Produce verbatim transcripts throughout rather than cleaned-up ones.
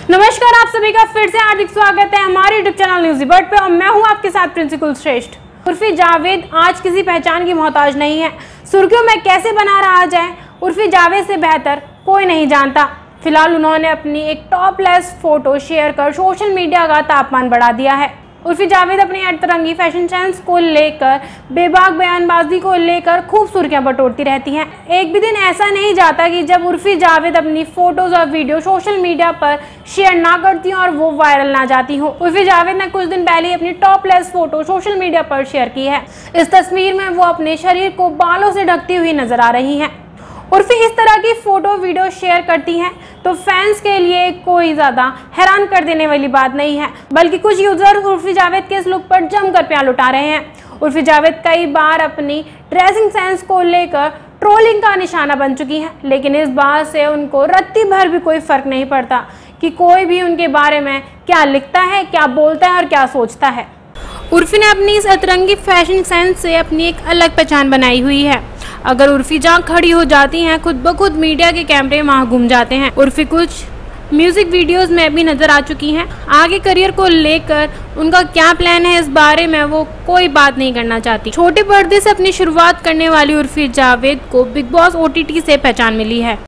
नमस्कार, आप सभी का फिर से हार्दिक स्वागत है हमारे यूट्यूब चैनल न्यूज़ी बर्ड पे और मैं हूं आपके साथ प्रिंसिपल श्रेष्ठ। उर्फी जावेद आज किसी पहचान की मोहताज नहीं है। सुर्खियों में कैसे बना रहा जाए, उर्फी जावेद से बेहतर कोई नहीं जानता। फिलहाल उन्होंने अपनी एक टॉपलेस फोटो शेयर कर सोशल मीडिया का तापमान बढ़ा दिया है। उर्फी जावेद अपनी अतरंगी फैशन सेंस को लेकर, बेबाक बयानबाजी को लेकर खूब सुर्खियां बटोरती रहती हैं। एक भी दिन ऐसा नहीं जाता कि जब उर्फी जावेद अपनी फोटोज और वीडियो सोशल मीडिया पर शेयर ना करती और वो वायरल ना जाती हो। उर्फी जावेद ने कुछ दिन पहले अपनी टॉपलेस फोटो सोशल मीडिया पर शेयर की है। इस तस्वीर में वो अपने शरीर को बालों से ढकती हुई नजर आ रही हैं। उर्फी इस तरह की फोटो वीडियो शेयर करती हैं तो फैंस के लिए कोई ज़्यादा हैरान कर देने वाली बात नहीं है, बल्कि कुछ यूजर्स उर्फी जावेद के इस लुक पर जमकर प्यार उठा रहे हैं। उर्फी जावेद कई बार अपनी ड्रेसिंग सेंस को लेकर ट्रोलिंग का निशाना बन चुकी हैं, लेकिन इस बात से उनको रत्ती भर भी कोई फर्क नहीं पड़ता कि कोई भी उनके बारे में क्या लिखता है, क्या बोलता है और क्या सोचता है। उर्फी ने अपनी इस अतरंगी फैशन सेंस से अपनी एक अलग पहचान बनाई हुई है। अगर उर्फी जहाँ खड़ी हो जाती हैं, खुद ब खुद मीडिया के कैमरे वहाँ घूम जाते हैं। उर्फी कुछ म्यूजिक वीडियोस में भी नजर आ चुकी हैं। आगे करियर को लेकर उनका क्या प्लान है, इस बारे में वो कोई बात नहीं करना चाहती। छोटे पर्दे से अपनी शुरुआत करने वाली उर्फी जावेद को बिग बॉस ओटीटी से पहचान मिली है।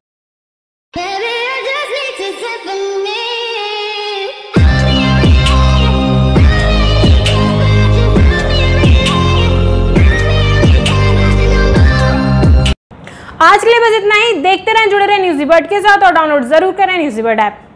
आज के लिए बस इतना ही। देखते रहें, जुड़े रहें न्यूज़ी बर्ड के साथ और डाउनलोड जरूर करें न्यूज़ी बर्ड ऐप।